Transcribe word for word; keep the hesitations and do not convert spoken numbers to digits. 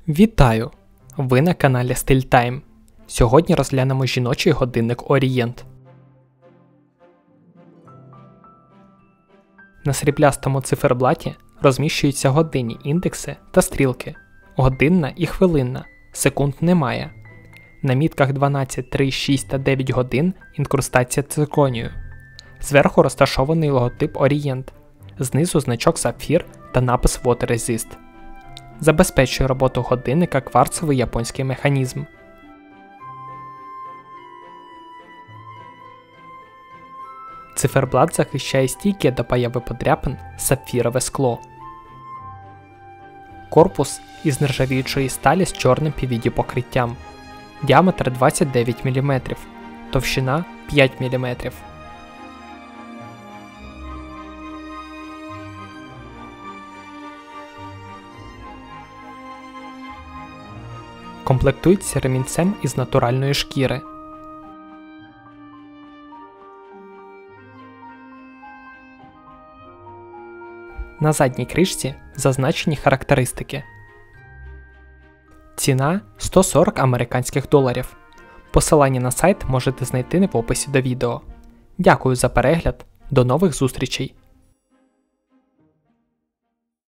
Вітаю! Ви на каналі StyleTime. Сьогодні розглянемо жіночий годинник Орієнт. На сріблястому циферблаті розміщуються годинні індекси та стрілки. Годинна і хвилинна, секунд немає. На мітках дванадцять, три, шість та дев'ять годин інкрустація цирконію. Зверху розташований логотип Орієнт, знизу значок Сапфір та напис Water Resist. Забезпечує роботу годинника кварцевий японський механізм. Циферблат захищає стійке до появи подряпин сапфірове скло. Корпус із нержавіючої сталі з чорним пі ві ді покриттям. Діаметр двадцять дев'ять міліметрів, товщина п'ять міліметрів. Комплектується ремінцем із натуральної шкіри. На задній кришці зазначені характеристики. Ціна сто сорок американських доларів. Посилання на сайт можете знайти в описі до відео. Дякую за перегляд, до нових зустрічей!